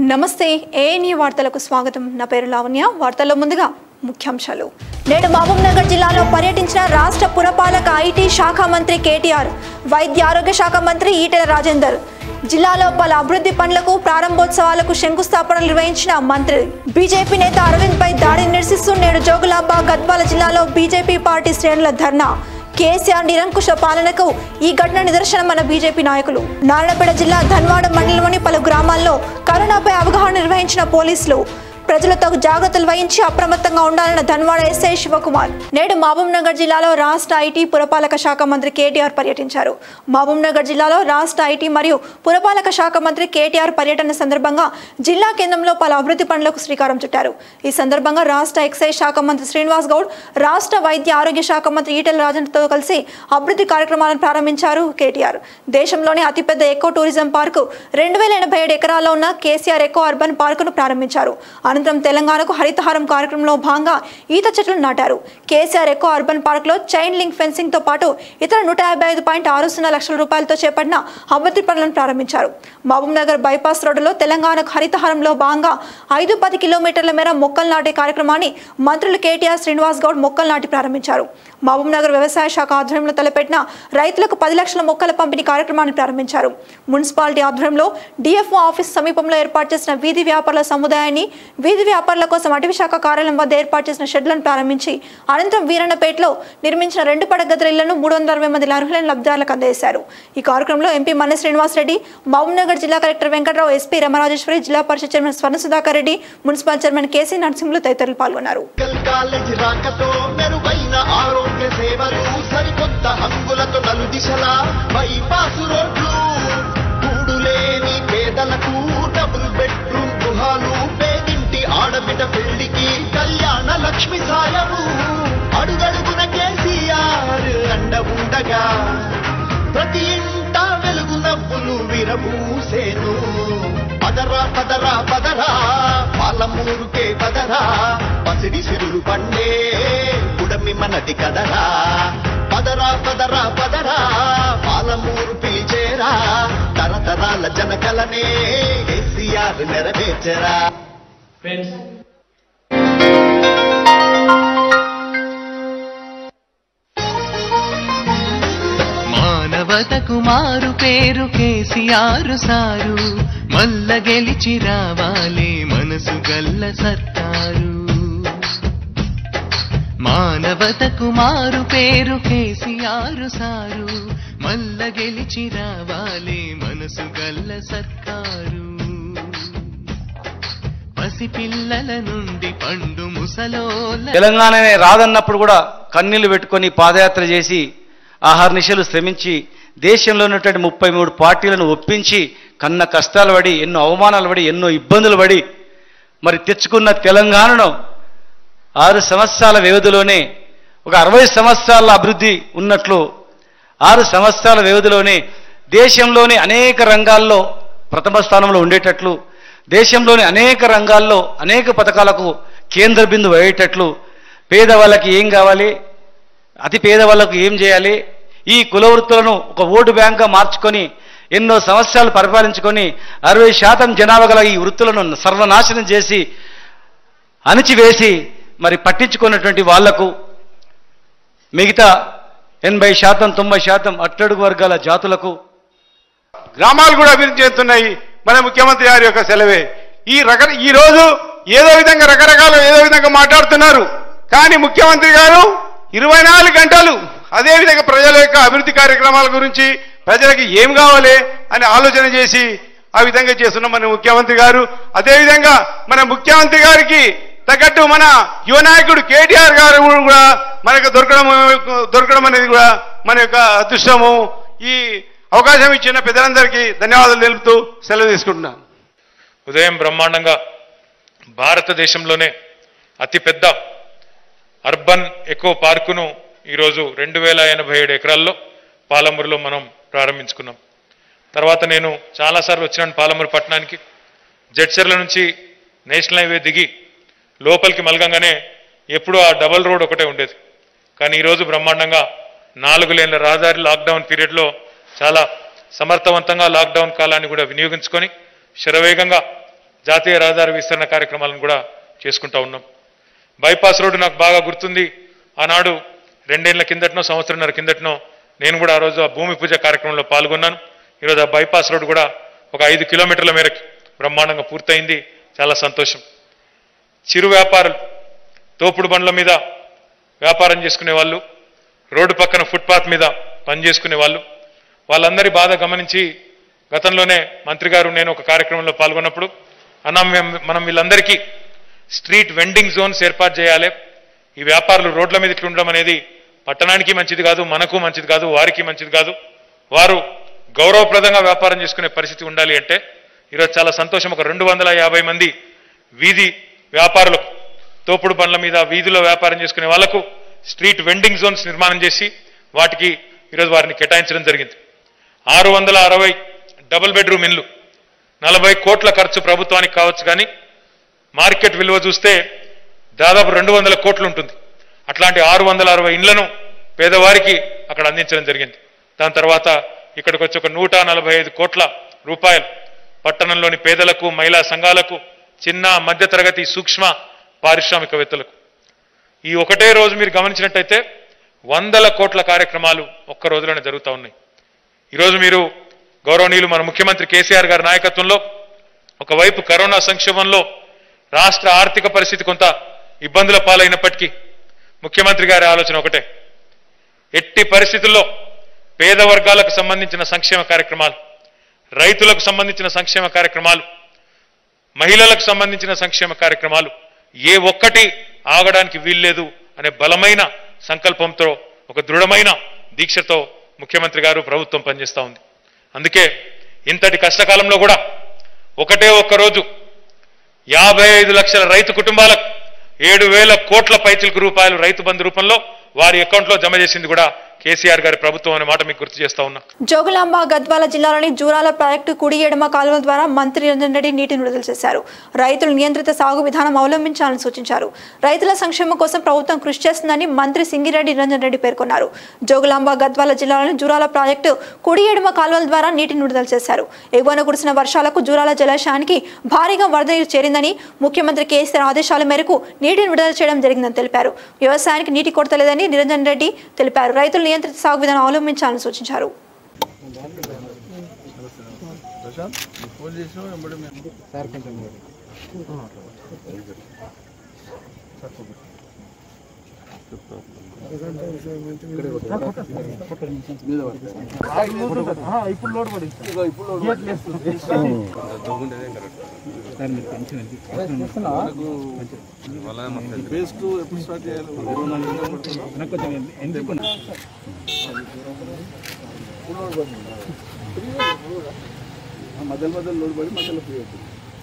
నమస్తే ఏఎన్యూ వార్తలకు స్వాగతం. నా పేరు లావణ్య. వార్తల్లో ముందుగా ముఖ్యాంశాలు. నేడు మహబూబ్నగర్ జిల్లాలో పర్యటించిన రాష్ట్ర పురపాలక ఐటీ శాఖ మంత్రి కేటీఆర్, వైద్య ఆరోగ్య శాఖ మంత్రి ఈటెల రాజేందర్. జిల్లాలో పలు అభివృద్ధి పనులకు ప్రారంభోత్సవాలకు శంకుస్థాపనలు నిర్వహించిన మంత్రి. బీజేపీ నేత అరవింద్ పై దాడిని నిరసిస్తూ నేడు జోగులాంబ, గద్వాల జిల్లాలో బీజేపీ పార్టీ శ్రేణుల ధర్నా. కేసీఆర్ నిరంకుశ పాలనకు ఈ ఘటన నిదర్శనమన్న బీజేపీ నాయకులు. నారాయణపేట జిల్లా ధన్వాడ మండలంలోని పలు గ్రామాల్లో కరోనాపై అవగాహన నిర్వహించిన పోలీసులు. ప్రజలతో జాగ్రత్తలు వహించి అప్రమత్తంగా ఉండాలన్న ధన్వాడ ఎస్ఐ శివకుమార్. నేడు మహబూబ్నగర్ జిల్లాలో రాష్ట్ర ఐటీ పురపాలక శాఖ మంత్రి కేటీఆర్ పర్యటించారు. మహబూబ్నగర్ జిల్లాలో రాష్ట్ర ఐటీ మరియు పురపాలక శాఖ మంత్రి కేటీఆర్ పర్యటన సందర్భంగా జిల్లా కేంద్రంలో పలు అభివృద్ధి పనులకు శ్రీకారం చుట్టారు. ఈ సందర్భంగా రాష్ట్ర ఎక్సైజ్ శాఖ మంత్రి శ్రీనివాస్ గౌడ్, రాష్ట్ర వైద్య ఆరోగ్య శాఖ మంత్రి ఈటెల రాజేందర్తో కలిసి అభివృద్ధి కార్యక్రమాలను ప్రారంభించారు కేటీఆర్. దేశంలోనే అతిపెద్ద ఎకో టూరిజం పార్కు 2087 ఎకరాల్లో ఉన్న కేసీఆర్ ఎకో అర్బన్ పార్కును ప్రారంభించారు. అనంతరం తెలంగాణకు హరితహారం కార్యక్రమంలో భాగంగా ఈత చెట్లు నాటారు. కేసీఆర్ ఎకో అర్బన్ పార్క్ లో చైన్ లింక్ ఫెన్సింగ్ తో పాటు ఇతర 155.60 లక్షల రూపాయలతో చేపట్టిన అభివృద్ధి పనులను ప్రారంభించారు. మహబూబ్నగర్ బైపాస్ రోడ్డులో తెలంగాణకు హరితహారంలో భాగంగా 5-10 కిలోమీటర్ల మేర మొక్కలు నాటే కార్యక్రమాన్ని మంత్రులు కేటీఆర్, శ్రీనివాస్ గౌడ్ మొక్కలు నాటి ప్రారంభించారు. మహబూబ్నగర్ వ్యవసాయ శాఖ ఆధ్వర్యంలో తలపెట్టిన రైతులకు 10 లక్షల మొక్కల పంపిణీ కార్యక్రమాన్ని ప్రారంభించారు. మున్సిపాలిటీ ఆధ్వర్యంలో డిఎఫ్ఓ ఆఫీస్ సమీపంలో ఏర్పాటు చేసిన వీధి వ్యాపారుల సముదాయాన్ని, వీధి వ్యాపారుల కోసం అటవీ శాఖ కార్యాలయం వద్ద ఏర్పాటు చేసిన షెడ్లను ప్రారంభించి అనంతరం వీరన్నపేటలో నిర్మించిన 2 పడగదుల ఇళ్లను 360 మంది అర్హులైన లబ్ధిదారులకు అందజేశారు. ఈ కార్యక్రమంలో ఎంపీ మన్నె శ్రీనివాస్ రెడ్డి, మహబూబ్నగర్ జిల్లా కలెక్టర్ వెంకట్రావు, ఎస్పీ రమరాజేశ్వరి, జిల్లా పరిషత్ chairman Swarna Sudhakar Reddy, municipal chairman KC Narasimhulu తదితరులు పాల్గొన్నారు. ఆడబిడ్డ పెళ్లికి కళ్యాణ లక్ష్మి సాయము, అడుగడుగున కేసీఆర్ అండ ఉండగా ప్రతి ఇంట వెలుగు నవ్వులు విరబూసేను. పదరా పదరా పదరా పాలమూరుకే పదరా, పసిడి సిరులు పండే పుడమి మనది కదరా. పదరా పదరా పదరా పాలమూరు పిలిచేరా, తరతరాల జనకలనే కేసీఆర్ నెరవేర్చరా. మానవతకు మారు పేరు కేసీఆర్ సారు, మల్ల గెలిచి రావాలి మనసు గల్ల సర్కారు. మానవతకు మారు పేరు కేసీఆర్ సారు, మల్ల గెలిచి రావాలి మనసు గల్ల సర్కారు. పసిపిల్లల నుండి పండు ముసలోల తెలంగాణనే రాదన్నప్పుడు కూడా కన్నీళ్లు పెట్టుకొని పాదయాత్ర చేసి ఆహార్నిశలు శ్రమించి దేశంలో ఉన్నటువంటి 33 పార్టీలను ఒప్పించి కన్న కష్టాలు పడి, ఎన్నో అవమానాలు పడి, ఎన్నో ఇబ్బందులు పడి మరి తెచ్చుకున్న తెలంగాణను 6 సంవత్సరాల వ్యవధిలోనే ఒక 60 సంవత్సరాల అభివృద్ధి ఉన్నట్లు 6 సంవత్సరాల వ్యవధిలోనే దేశంలోని అనేక రంగాల్లో ప్రథమ స్థానంలో ఉండేటట్లు, దేశంలోని అనేక రంగాల్లో అనేక పథకాలకు కేంద్ర బిందువు అయ్యేటట్లు, పేదవాళ్ళకి ఏం కావాలి, అతి పేదవాళ్ళకు ఏం చేయాలి, ఈ కుల వృత్తులను ఒక ఓటు బ్యాంక్గా మార్చుకొని ఎన్నో సంవత్సరాలు పరిపాలించుకొని 60% జనాభా గల ఈ వృత్తులను సర్వనాశనం చేసి అణిచివేసి మరి పట్టించుకున్నటువంటి వాళ్లకు మిగతా 80%, 90% అట్టడుగు వర్గాల జాతులకు గ్రామాలు కూడా అభివృద్ధి చేస్తున్నాయి మన ముఖ్యమంత్రి గారి యొక్క సెలవే. ఈ రోజు ఏదో విధంగా రకరకాల ఏదో విధంగా మాట్లాడుతున్నారు, కానీ ముఖ్యమంత్రి గారు 24 గంటలు అదే విధంగా ప్రజల యొక్క అభివృద్ధి కార్యక్రమాల గురించి ప్రజలకు ఏం కావాలి అని ఆలోచన చేసి ఆ విధంగా చేస్తున్న మన ముఖ్యమంత్రి గారు. అదేవిధంగా మన ముఖ్యమంత్రి గారికి తగ్గట్టు మన యువ నాయకుడు కేటీఆర్ గారు కూడా మనకు దొరకడం అనేది కూడా మన యొక్క అదృష్టము. ఈ అవకాశం ఇచ్చిన పెద్దలందరికీ ధన్యవాదాలు తెలుపుతూ సెలవు తీసుకుంటున్నాను. ఉదయం బ్రహ్మాండంగా భారతదేశంలోనే అతిపెద్ద అర్బన్ ఎకో పార్కును ఈరోజు 2087 ఎకరాల్లో పాలమూరులో మనం ప్రారంభించుకున్నాం. తర్వాత నేను చాలాసార్లు వచ్చినాను పాలమూరు పట్టణానికి. జడ్చర్ల నుంచి నేషనల్ హైవే దిగి లోపలికి మలగంగానే ఎప్పుడూ ఆ డబల్ రోడ్ ఒకటే ఉండేది, కానీ ఈరోజు బ్రహ్మాండంగా 4 లేన్ల రహదారి లాక్డౌన్ పీరియడ్లో చాలా సమర్థవంతంగా లాక్డౌన్ కాలాన్ని కూడా వినియోగించుకొని శరవేగంగా జాతీయ రహదారి విస్తరణ కార్యక్రమాలను కూడా చేసుకుంటా ఉన్నాం. బైపాస్ రోడ్డు నాకు బాగా గుర్తుంది. ఆనాడు 2 ఏళ్ల కిందటనో సంవత్సరంన్నర కిందటనో నేను కూడా ఆ రోజు ఆ భూమి పూజ కార్యక్రమంలో పాల్గొన్నాను. ఈరోజు ఆ బైపాస్ రోడ్డు కూడా ఒక 5 కిలోమీటర్ల మేరకు బ్రహ్మాండంగా పూర్తయింది. చాలా సంతోషం. చిరు వ్యాపారులు, తోపుడు బండ్ల మీద వ్యాపారం చేసుకునే వాళ్ళు, రోడ్డు పక్కన ఫుట్పాత్ మీద పనిచేసుకునే వాళ్ళు, వాళ్ళందరి బాధ గమనించి గతంలోనే మంత్రి గారు నేను ఒక కార్యక్రమంలో పాల్గొన్నప్పుడు మనం వీళ్ళందరికీ స్ట్రీట్ వెండింగ్ జోన్స్ ఏర్పాటు చేయాలి. ఈ వ్యాపారులు రోడ్ల మీద ఇట్లా ఉండడం అనేది పట్టణానికి మంచిది కాదు, మనకు మంచిది కాదు, వారికి మంచిది కాదు. వారు గౌరవప్రదంగా వ్యాపారం చేసుకునే పరిస్థితి ఉండాలి అంటే ఈరోజు చాలా సంతోషం. ఒక 250 మంది వీధి వ్యాపారులకు, తోపుడు బండ్ల మీద వీధిలో వ్యాపారం చేసుకునే వాళ్లకు స్ట్రీట్ వెండింగ్ జోన్స్ నిర్మాణం చేసి వాటికి ఈరోజు వారిని కేటాయించడం జరిగింది. 660 డబుల్ బెడ్రూమ్ ఇళ్ళు, 40 కోట్ల ఖర్చు ప్రభుత్వానికి కావచ్చు, కానీ మార్కెట్ విలువ చూస్తే దాదాపు 200 కోట్లు ఉంటుంది. అట్లాంటి 660 ఇండ్లను పేదవారికి అక్కడ అందించడం జరిగింది. దాని తర్వాత ఇక్కడికి వచ్చి ఒక 145 కోట్ల రూపాయలు పట్టణంలోని పేదలకు, మహిళా సంఘాలకు, చిన్న మధ్యతరగతి సూక్ష్మ పారిశ్రామికవేత్తలకు. ఈ ఒకటే రోజు మీరు గమనించినట్టయితే 100 కోట్ల కార్యక్రమాలు ఒక్క రోజులోనే జరుగుతూ ఉన్నాయి. ఈరోజు మీరు గౌరవనీయులు మన ముఖ్యమంత్రి కేసీఆర్ గారి నాయకత్వంలో ఒకవైపు కరోనా సంక్షోభంలో రాష్ట్ర ఆర్థిక పరిస్థితి కొంత ఇబ్బందుల పాలైనప్పటికీ ముఖ్యమంత్రి గారి ఆలోచన ఒకటే, ఎట్టి పరిస్థితుల్లో పేద వర్గాలకు సంబంధించిన సంక్షేమ కార్యక్రమాలు, రైతులకు సంబంధించిన సంక్షేమ కార్యక్రమాలు, మహిళలకు సంబంధించిన సంక్షేమ కార్యక్రమాలు ఏ ఒక్కటి ఆగడానికి వీల్లేదు అనే బలమైన సంకల్పంతో, ఒక దృఢమైన దీక్షతో ముఖ్యమంత్రి గారు ప్రభుత్వం పనిచేస్తూ ఉంది. అందుకే ఇంతటి కష్టకాలంలో కూడా ఒకటే ఒక్క రోజు 55 లక్షల రైతు కుటుంబాలకు 7,000 కోట్ల పైచిలకు రూపాయలు రైతు బంధు రూపంలో వారి అకౌంట్లో జమ చేసింది కూడా కేసీఆర్ గారి ప్రభుత్వం అనే మాట మీకు గుర్తు చేస్తా ఉన్నా. జోగులాంబ గద్వాల జిల్లాలోని జూరాల ప్రాజెక్టు కుడి ఎడమ కాలువల ద్వారా మంత్రి నిరంజన్ రెడ్డి నీటిని విడుదల చేశారు. రైతులు నియంత్రిత సాగు విధానం అవలంబించాలని సూచించారు. రైతుల సంక్షేమం కోసం ప్రభుత్వం కృషి చేస్తుందని మంత్రి సింగిరెడ్డి నిరంజన్ రెడ్డి పేర్కొన్నారు. జోగులాంబ గద్వాల జిల్లాలోని జూరాల ప్రాజెక్టు కుడి ఎడమ కాలువల ద్వారా నీటిని విడుదల చేశారు. ఎగువన కురిసిన వర్షాలకు జూరాల జలాశయానికి భారీగా వరద నీరు చేరిందని, ముఖ్యమంత్రి కేసీఆర్ ఆదేశాల మేరకు నీటిని విడుదల చేయడం జరిగిందని తెలిపారు. వ్యవసాయానికి నీటి కొరత లేదని నిరంజన్ రెడ్డి తెలిపారు. రైతులు నియంత్రిత సాగు విధానం అవలంబించాలని సూచించారు. మధ్యలో లోడ్ పడి మధ్యలో ఫ్రీ అవుతుంది.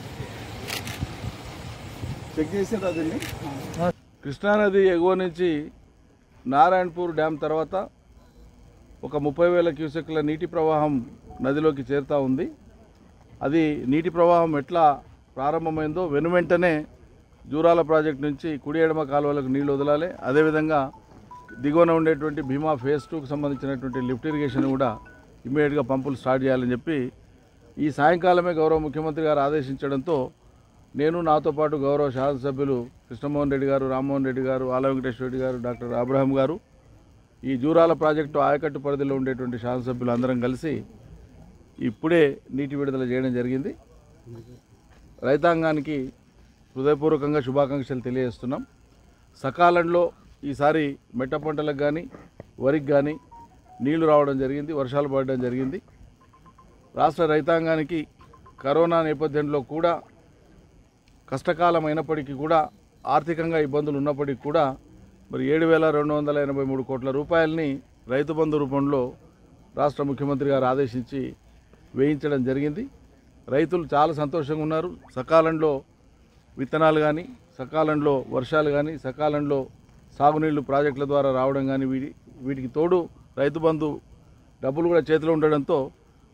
చెక్ చేసారు అదండి. కృష్ణానది ఎగువ నుంచి నారాయణపూర్ డ్యామ్ తర్వాత ఒక 30,000 క్యూసెక్ల నీటి ప్రవాహం నదిలోకి చేరుతూ ఉంది. అది నీటి ప్రవాహం ఎట్లా ప్రారంభమైందో వెనువెంటనే జూరాల ప్రాజెక్ట్ నుంచి కుడి ఎడమ కాలువలకు నీళ్లు వదలాలి. అదేవిధంగా దిగువన ఉండేటువంటి భీమా ఫేజ్ 2కు సంబంధించినటువంటి లిఫ్ట్ ఇరిగేషన్ కూడా ఇమ్మీడియట్గా పంపులు స్టార్ట్ చేయాలని చెప్పి ఈ సాయంకాలమే గౌరవ ముఖ్యమంత్రి గారు ఆదేశించడంతో నేను, నాతో పాటు గౌరవ శాసనసభ్యులు కృష్ణమోహన్ రెడ్డి గారు, రామ్మోహన్ రెడ్డి గారు, ఆల వెంకటేశ్వర రెడ్డి గారు, డాక్టర్ అబ్రహం గారు, ఈ జూరాల ప్రాజెక్టు ఆయకట్టు పరిధిలో ఉండేటువంటి శాసనసభ్యులు అందరం కలిసి ఇప్పుడే నీటి విడుదల చేయడం జరిగింది. రైతాంగానికి హృదయపూర్వకంగా శుభాకాంక్షలు తెలియజేస్తున్నాం. సకాలంలో ఈసారి మెట్ట పంటలకు కానీ వరికి కానీ నీళ్లు రావడం జరిగింది, వర్షాలు పడడం జరిగింది. రాష్ట్ర రైతాంగానికి కరోనా నేపథ్యంలో కూడా కష్టకాలం అయినప్పటికీ కూడా, ఆర్థికంగా ఇబ్బందులు ఉన్నప్పటికీ కూడా మరి 7,283 కోట్ల రూపాయలని రైతు బంధు రూపంలో రాష్ట్ర ముఖ్యమంత్రి గారు ఆదేశించి వేయించడం జరిగింది. రైతులు చాలా సంతోషంగా ఉన్నారు. సకాలంలో విత్తనాలు కానీ, సకాలంలో వర్షాలు కానీ, సకాలంలో సాగునీళ్లు ప్రాజెక్టుల ద్వారా రావడం కానీ, వీటికి తోడు రైతు బంధు డబ్బులు కూడా చేతిలో ఉండడంతో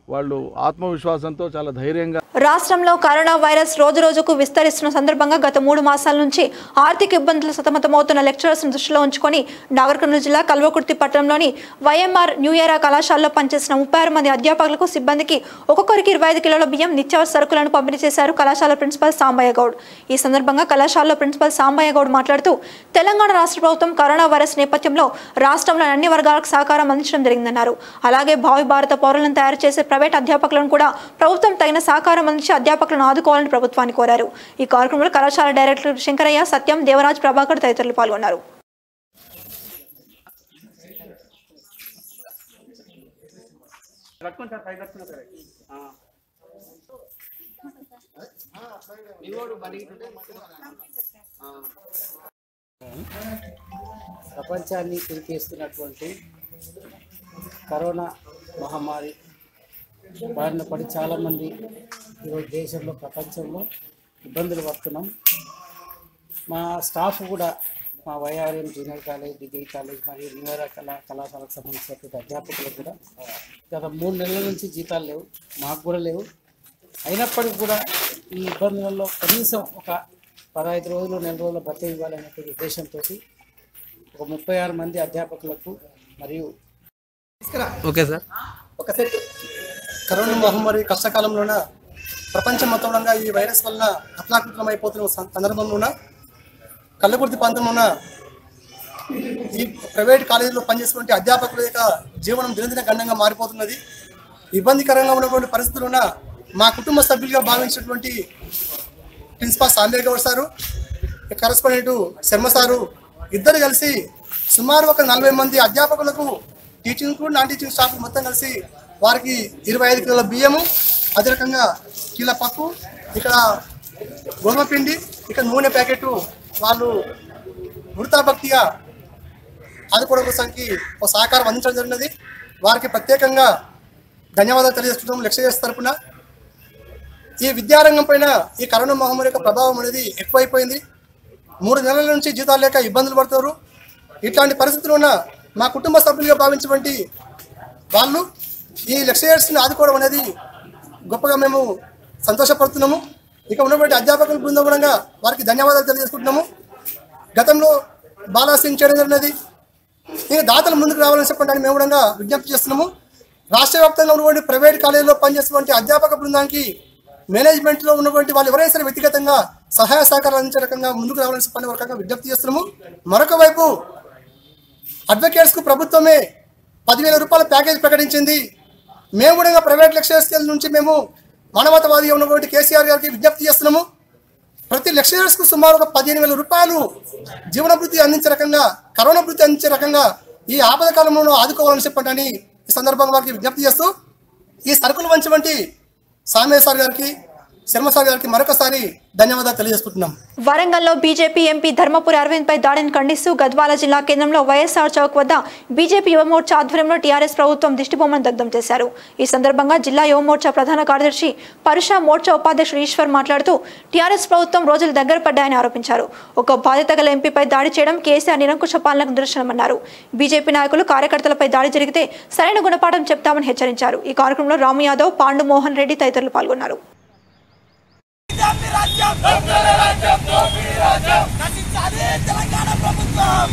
వాళ్ళు ఆత్మవిశ్వాసంతో చాలా ధైర్యంగా. రాష్ట్రంలో కరోనా వైరస్ రోజు రోజుకు విస్తరిస్తున్న సందర్భంగా గత 3 మాసాల నుంచి ఆర్థిక ఇబ్బందులు సతమతమవుతున్న లెక్చరర్స్ను దృష్టిలో ఉంచుకొని నాగర్కర్నూలు జిల్లా కల్వకుర్తి పట్టణంలోని వైఎంఆర్ న్యూ ఇయర్ కళాశాలలో పనిచేసిన 36 మంది అధ్యాపకులకు సిబ్బందికి ఒక్కొక్కరికి 25 కిలోల బియ్యం నిత్యావసర సరుకులను పంపిణీ చేశారు కళాశాల ప్రిన్సిపల్ సాంబయ్య గౌడ్. ఈ సందర్భంగా కళాశాలలో ప్రిన్సిపల్ సాంబయ్య గౌడ్ మాట్లాడుతూ తెలంగాణ రాష్ట్ర ప్రభుత్వం కరోనా వైరస్ నేపథ్యంలో రాష్ట్రంలోని అన్ని వర్గాలకు సహకారం అందించడం జరిగిందన్నారు. అలాగే భావి భారత పౌరులను తయారు చేసే ప్రైవేట్ అధ్యాపకులను కూడా ప్రభుత్వం తగిన సహకారం అందించి అధ్యాపకులను ఆదుకోవాలని ప్రభుత్వాన్ని కోరారు. ఈ కార్యక్రమంలో కళాశాల డైరెక్టర్ శంకరయ్య, సత్యం, దేవరాజ్, ప్రభాకర్ తదితరులు పాల్గొన్నారు. ప్రపంచాన్ని తిరిగేస్తున్నటువంటి కరోనా మహమ్మారి బారిన పడి చాలామంది ఈరోజు దేశంలో ప్రపంచంలో ఇబ్బందులు పడుతున్నాం. మా స్టాఫ్ కూడా మా YRM junior college, degree college మరియు న్యూ ఇయర్ కళాశాలకు సంబంధించినటువంటి అధ్యాపకులు కూడా గత 3 నెలల నుంచి జీతాలు లేవు, మాకు కూడా లేవు. అయినప్పటికీ కూడా ఈ ఇబ్బందులలో కనీసం ఒక 15 రోజులు, 4 రోజుల భత్యం ఇవ్వాలనేటువంటి ఉద్దేశంతో ఒక 36 మంది అధ్యాపకులకు మరియు ఓకే సార్ ఒక సెట్ కరోనా మహమ్మారి కష్టకాలంలోన ప్రపంచం మొత్తంలో ఈ వైరస్ వలన అతలాకుతలం అయిపోతున్న సందర్భంలోన కల్లకుర్తి ప్రాంతంలోన ఈ ప్రైవేట్ కాలేజీలో పనిచేసేటువంటి అధ్యాపకుల యొక్క జీవనం దినదిన గండంగా మారిపోతున్నది. ఇబ్బందికరంగా ఉన్నటువంటి పరిస్థితుల్లోన మా కుటుంబ సభ్యులుగా భావించినటువంటి principal Sambaiah Goud sir, correspondent Sharma sir ఇద్దరు కలిసి సుమారు ఒక 40 మంది అధ్యాపకులకు టీచింగ్ నాన్ టీచింగ్ స్టాఫ్ మొత్తం కలిసి వారికి 25 కిలోల బియ్యము, అదే రకంగా కిలో పప్పు, ఇక్కడ గోధుమ పిండి, ఇక్కడ నూనె ప్యాకెట్ వాళ్ళు వృతాభక్తిగా ఆదుకోవడం కోసానికి ఒక సహకారం అందించడం జరిగినది. వారికి ప్రత్యేకంగా ధన్యవాదాలు తెలియజేస్తున్నాం లెక్చరర్స్ తరఫున. ఈ విద్యారంగం పైన ఈ కరోనా మహమ్మారి యొక్క ప్రభావం అనేది ఎక్కువైపోయింది. 3 నెలల నుంచి జీతాలు లేక ఇబ్బందులు పడుతున్నారు. ఇట్లాంటి పరిస్థితుల్లో మా కుటుంబ సభ్యులుగా భావించినటువంటి వాళ్ళు ఈ లెక్చరర్స్ని ఆదుకోవడం అనేది గొప్పగా మేము సంతోషపడుతున్నాము. ఇక ఉన్నటువంటి అధ్యాపకుల బృందం కూడా వారికి ధన్యవాదాలు తెలియజేసుకుంటున్నాము. గతంలో బాలాసింగ్ చేయడం జరిగినది. ఈ దాతలు ముందుకు రావాలని చెప్పడానికి మేము కూడా విజ్ఞప్తి చేస్తున్నాము. రాష్ట్ర వ్యాప్తంగా ఉన్నటువంటి ప్రైవేట్ కాలేజీలో పనిచేసినటువంటి అధ్యాపక బృందానికి మేనేజ్మెంట్లో ఉన్నటువంటి వాళ్ళు ఎవరైనా సరే వ్యక్తిగతంగా సహాయ సహకారాలు అందించే రకంగా ముందుకు రావాలని చెప్పని ఒక రకంగా విజ్ఞప్తి చేస్తున్నాము. మరొక వైపు అడ్వకేట్స్కు ప్రభుత్వమే 10,000 రూపాయల ప్యాకేజ్ ప్రకటించింది. మేము కూడా ప్రైవేట్ లెక్చరర్స్ నుంచి మేము మానవతావాదిగా ఉన్నటువంటి కేసీఆర్ గారికి విజ్ఞప్తి చేస్తున్నాము. ప్రతి లెక్చరర్స్కు సుమారు ఒక 15,000 రూపాయలు జీవనభృతి అందించే రకంగా, కరోనా భృతి అందించే రకంగా ఈ ఆపద కాలంలో ఆదుకోవాలని చెప్పండి ఈ సందర్భంగా వారికి విజ్ఞప్తి చేస్తూ ఈ సరుకులు వంటి సామయ్య సార్ గారికి, శర్మ సార్ గారికి మరొకసారి ధన్యవాదాలు తెలియజేసుకుంటున్నాం. వరంగల్లో బీజేపీ ఎంపీ ధర్మపురి అరవింద్ పై దాడిని ఖండిస్తూ గద్వాల జిల్లా కేంద్రంలో వైఎస్ఆర్ చౌక్ వద్ద బీజేపీ యువమోర్చా ఆధ్వర్యంలో టీఆర్ఎస్ ప్రభుత్వం దిష్టిబొమ్మను దగ్ధం చేశారు. ఈ సందర్భంగా జిల్లా యువమోర్చా ప్రధాన కార్యదర్శి పరుషా మోర్చా ఉపాధ్యక్షుడు ఈశ్వర్ మాట్లాడుతూ టీఆర్ఎస్ ప్రభుత్వం రోజులు దగ్గర పడ్డాయని ఆరోపించారు. ఒక బాధ్యత గల ఎంపీపై దాడి చేయడం కేసీఆర్ నిరంకుశ పాలనకు నిదర్శనమన్నారు. బీజేపీ నాయకులు కార్యకర్తలపై దాడి జరిగితే సరైన గుణపాఠం చెప్తామని హెచ్చరించారు. ఈ కార్యక్రమంలో రాము యాదవ్, పాండు మోహన్ రెడ్డి తదితరులు పాల్గొన్నారు. తెలంగాణ ప్రభుత్వం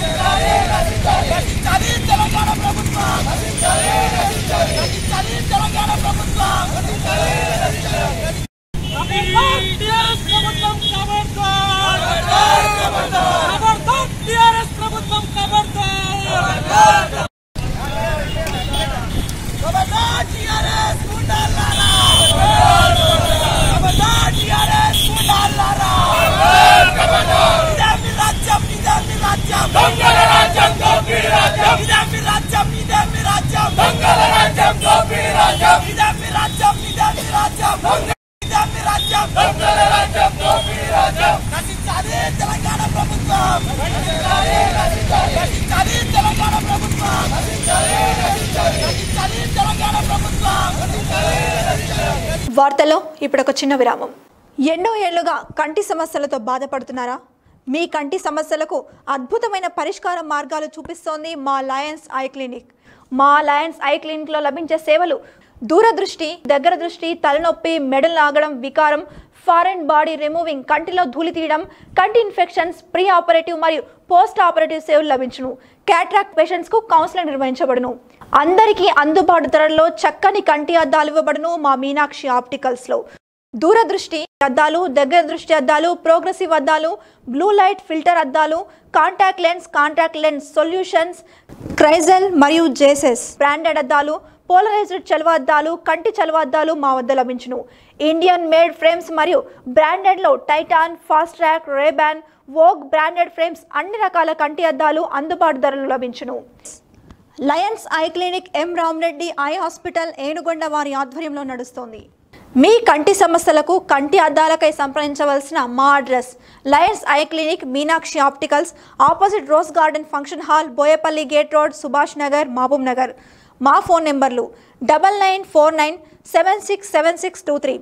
వార్తల్లో ఇప్పుడొక చిన్న విరామం. ఎన్నో ఏళ్లుగా కంటి సమస్యలతో బాధపడుతున్నారా? మీ కంటి సమస్యలకు అద్భుతమైన పరిష్కార మార్గాలు చూపిస్తోంది మా లయన్స్ ఐ క్లినిక్. మా లయన్స్ ఐ క్లినిక్లో లభించే సేవలు దూరదృష్టి, దగ్గర దృష్టి, తలనొప్పి, మెడలు లాగడం, వికారం, ఫారెన్ బాడీ రిమూవింగ్, కంటిలో ధూళి తీయడం, కంటి ఇన్ఫెక్షన్స్, ప్రీ ఆపరేటివ్ మరియు పోస్ట్ ఆపరేటివ్ సేవలు లభించును. క్యాట్రాక్ట్ పేషెంట్స్ కు కౌన్సిలింగ్ నిర్వహించబడును. అందరికీ అందుబాటు ధరల్లో చక్కని కంటి అద్దాలు ఇవ్వబడును మా మీనాక్షి ఆప్టికల్స్ లో. దూరదృష్టి అద్దాలు, దగ్గర దృష్టి అద్దాలు, ప్రోగ్రెసివ్ అద్దాలు, బ్లూ లైట్ ఫిల్టర్ అద్దాలు, కాంటాక్ట్ లెన్స్ సొల్యూషన్స్, క్రైజల్ మరియు జేసెస్ బ్రాండెడ్ అద్దాలు, పోలరైజ్డ్ చలువ అద్దాలు, కంటి చలువ అద్దాలు మా వద్ద లభించును. ఇండియన్ మేడ్ ఫ్రేమ్స్ మరియు బ్రాండెడ్ లో Titan, fast track, Ray-Ban, Vogue branded frames, అన్ని రకాల కంటి అద్దాలు అందుబాటు ధరలు లభించును. Lions eye clinic M Ramareddy eye hospital Enugonda వారి ఆధ్వర్యంలో నడుస్తోంది. మీ కంటి సమస్యలకు కంటి అద్దాలకై సంప్రదించవలసిన మా address lions eye clinic, Meenakshi opticals, opposite rose garden function hall, Boyapalli gate road, Subhash Nagar, Mahabub Nagar. మా ఫోన్ నెంబర్లు 9949767623,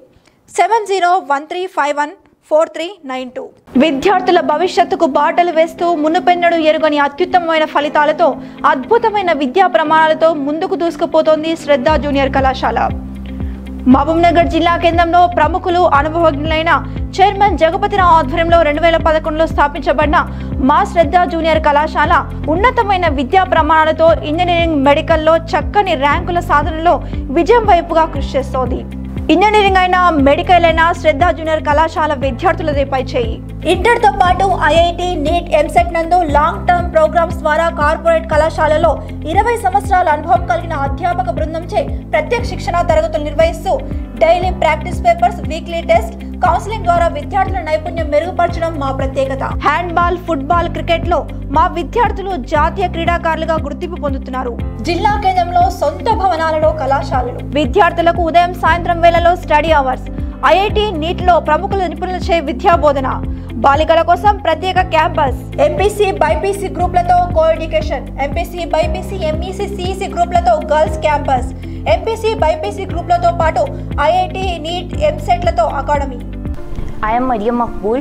7013514392. విద్యార్థుల భవిష్యత్తుకు బాటలు వేస్తూ మునుపెన్నడూ ఎరుగని అత్యుత్తమమైన ఫలితాలతో, అద్భుతమైన విద్యా ప్రమాణాలతో ముందుకు దూసుకుపోతోంది శ్రద్ధ జూనియర్ కళాశాల. మహబూబ్ నగర్ జిల్లా కేంద్రంలో ప్రముఖులు, అనుభవజ్ఞులైన చైర్మన్ జగపతిరావు ఆధ్వర్యంలో 2011లో స్థాపించబడిన మా శ్రద్ధ జూనియర్ కళాశాల ఉన్నతమైన విద్యా ప్రమాణాలతో ఇంజనీరింగ్, మెడికల్లో చక్కని ర్యాంకుల సాధనలో విజయం వైపుగా కృషి చేస్తోంది. ఇంజనీరింగ్ అయినా, మెడికల్ అయినా శ్రద్ధ జూనియర్ కళాశాల విద్యార్థులదే పై చేయి. ఇంటర్తో పాటు ఐఐటి, నీట్, ఎంసెట్ నందు లాంగ్ టర్మ్ ప్రోగ్రామ్స్ ద్వారా కార్పొరేట్ కళాశాలలో 20 సంవత్సరాల అనుభవం కలిగిన అధ్యాపక బృందంచే ప్రత్యేక శిక్షణ తరగతులు నిర్వహిస్తూ daily practice papers, weekly test, counselling ద్వారా విద్యార్థుల నైపుణ్యం మెరుగుపరచడం మా ప్రత్యేకత. హ్యాండ్బాల్, ఫుట్బాల్, క్రికెట్ లో మా విద్యార్థులు జాతీయ క్రీడాకారులుగా గుర్తింపు పొందుతున్నారు. జిల్లా కేంద్రంలో సొంత భవనాలలో కళాశాలలు, విద్యార్థులకు ఉదయం సాయంత్రం వేళలో స్టడీ అవర్స్, ఐఐటి, నీట్ లో ప్రముఖుల నిపుణులచే విద్యా బోధన, బాలికల కోసం ప్రత్యేక క్యాంపస్, ఎంపీసీ, బైపీసీ గ్రూప్లతో co education, MPC, BiPC, MEC, CEC గ్రూప్లతో గర్ల్స్ క్యాంపస్, ఎంపీసీ, బైపీసీ గ్రూప్లతో పాటు ఐఐటి, నీట్, ఎంసెట్లతో academy. I am Mariam Maqbool.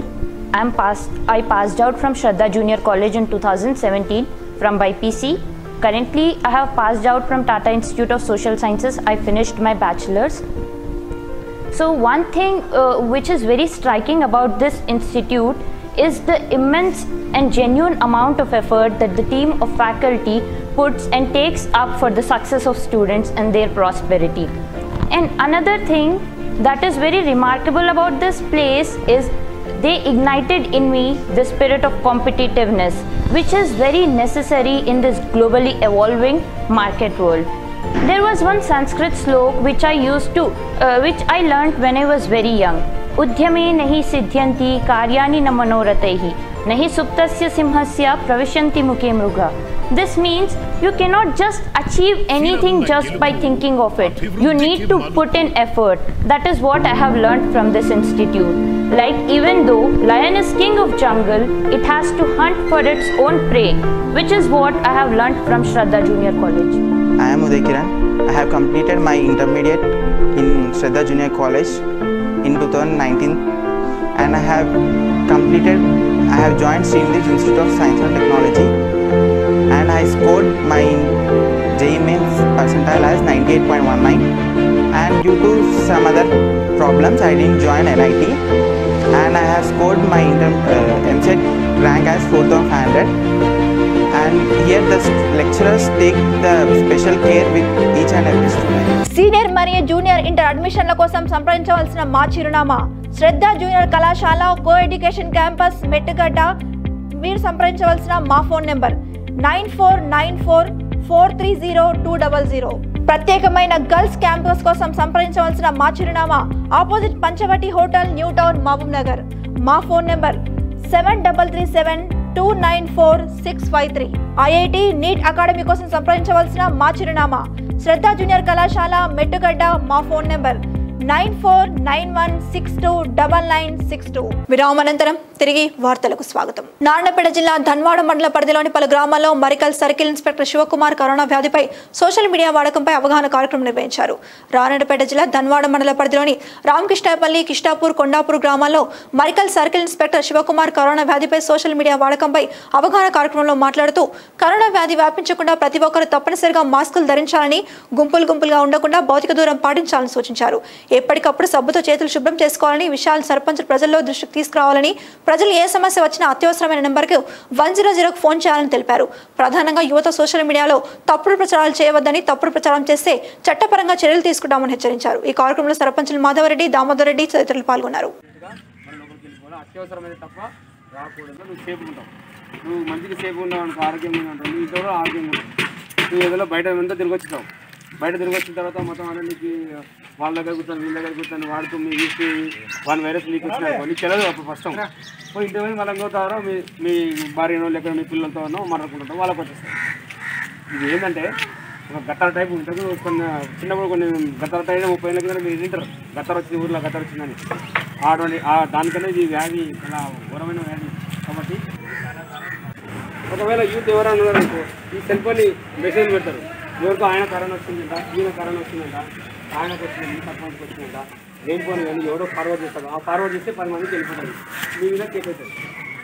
I passed out from Shraddha Junior College in 2017 from BIPC. Currently, I have passed out from Tata Institute of Social Sciences. I finished my bachelor's. So one thing which is very striking about this institute is the immense and genuine amount of effort that the team of faculty puts and takes up for the success of students and their prosperity. And another thing that is very remarkable about this place is they ignited in me the spirit of competitiveness, which is very necessary in this globally evolving market world. There was one Sanskrit slok which I learnt when I was very young. Udhyame nahi siddhyanti karyani na manorataihi nahi suptasya simhasya pravishanti mukhe mruga. This means you cannot just achieve anything just by thinking of it. You need to put in effort. That is what I have learnt from this institute. Like, even though lion is king of jungle, it has to hunt for its own prey, which is what I have learnt from Shraddha Junior College. I am Uday Kiran. I have completed my intermediate in Shraddha Junior College in 2019, and I have joined Streamridge Institute of Science and Technology, and I scored my JEE Mains percentile as 98.19, and due to some other problems I didn't join NIT, and I have scored my MCET rank as 4500. And here the lecturers take the special care with each and every student. Senior మరియు junior inter అడ్మిషన్ల కోసం సంప్రదించవలసిన మా చిరునామా శ్రద్ధ junior కళాశాల, co education campus, Mettugadda. మీరు సంప్రదించవలసిన మా ఫోన్ నెంబర్ 9494430200. ప్రత్యేకమైన గర్ల్స్ క్యాంపస్ కోసం సంప్రదించవలసిన మా చిరునామా opposite Panchavati hotel, new town, Mahabub Nagar. మా phone number 7337294653. IIT, NEET academy కోసం సంప్రదించవలసిన మా చిరునామా శ్రద్ధ జూనియర్ కళాశాల, మెట్టుగడ్డ. మా ఫోన్ నెంబర్ 9491629962. విరామనంతరం తిరిగి వార్తలకు స్వాగతం. నారాయణపేట జిల్లా ధన్వాడ మండల పరిధిలోని పలు గ్రామాల్లో Marikal circle inspector Shivakumar corona వ్యాధిపై సోషల్ మీడియా వాడకంపై అవగాహన కార్యక్రమం నిర్వహించారు. నారాయణపేట జిల్లా ధన్వాడ మండల పరిధిలోని రామకృష్ణపల్లి, కిష్టాపూర్, కొండాపూర్ గ్రామాల్లో Marikal circle inspector Shivakumar corona వ్యాధిపై సోషల్ మీడియా వాడకంపై అవగాహన కార్యక్రమంలో మాట్లాడుతూ కరోనా వ్యాధి వ్యాపించకుండా ప్రతి ఒక్కరూ తప్పనిసరిగా మాస్కులు ధరించాలని, గుంపులుగా ఉండకుండా భౌతిక దూరం పాటించాలని సూచించారు. ఎప్పటికప్పుడు సబ్బుతో చేతులు శుభ్రం చేసుకోవాలని, విషయాలు సర్పంచ్ ప్రజల్లో దృష్టికి తీసుకురావాలని, ప్రజలు ఏ సమస్య వచ్చినా అత్యవసరమైన నెంబర్కు 100కు ఫోన్ చేయాలని తెలిపారు. ప్రధానంగా యువత సోషల్ మీడియాలో తప్పుడు ప్రచారాలు చేయవద్దని, తప్పుడు ప్రచారం చేస్తే చట్టపరంగా చర్యలు తీసుకుంటామని హెచ్చరించారు. ఈ కార్యక్రమంలో సర్పంచులు మాధవరెడ్డి, దామోదర్ రెడ్డి తదితరులు పాల్గొన్నారు. నువ్వు మంచిగా సేపు ఉన్నావు అనుకో, ఆరోగ్యంగా ఉంటావు, నువ్వు ఇంట్లో ఆరోగ్యంగా ఉంటావు. నువ్వు ఏదో బయట అంతా తిరిగి వచ్చావు. బయట తిరిగి వచ్చిన తర్వాత మొత్తం అన్నింటికి వాళ్ళ దగ్గర కూర్చొని వీళ్ళ దగ్గర కూర్చొని వాడుతూ మీ తీసి వాళ్ళ వైరస్ నీకు వచ్చినాయి. నీకు తెలియదు అప్పుడు ఫస్ట్ పోయి ఇంటి పోయి మళ్ళీ ఇంకోతారో మీ భార్యనో లేక మీ పిల్లలతోనో మాట్లాడుకుంటారో వాళ్ళకి వచ్చేస్తారు. ఇది ఏంటంటే ఒక గత్తర టైపు ఉంటుంది. కొన్ని చిన్నప్పుడు కొన్ని గత్తర టైప్ 30 ఏళ్ళ కింద మీరు తింటారు, గత్తర వచ్చింది ఊళ్ళో గత్తర వచ్చిందని. అటువంటి దానికన్నా ఇది వ్యాధి చాలా ఘోరమైన వ్యాధి. కాబట్టి ఒకవేళ యూత్ ఎవరైనా ఉన్నారనుకో, ఈ సెల్ ఫోన్ని మెసేజ్ పెడతారు. ఎవరికో ఆయన కరోనా వచ్చిందంట, ఈయన కరోనా వచ్చిందంట, ఆయనకు వచ్చింది, సర్పంచ్కి వచ్చిందంట, లేనిపోని కానీ ఎవరో ఫార్వర్డ్ చేస్తారు. ఆ ఫార్వర్డ్ చేస్తే 10 మందికి వెళ్ళిపోతారు. మీ మీద కేసు అవుతుంది.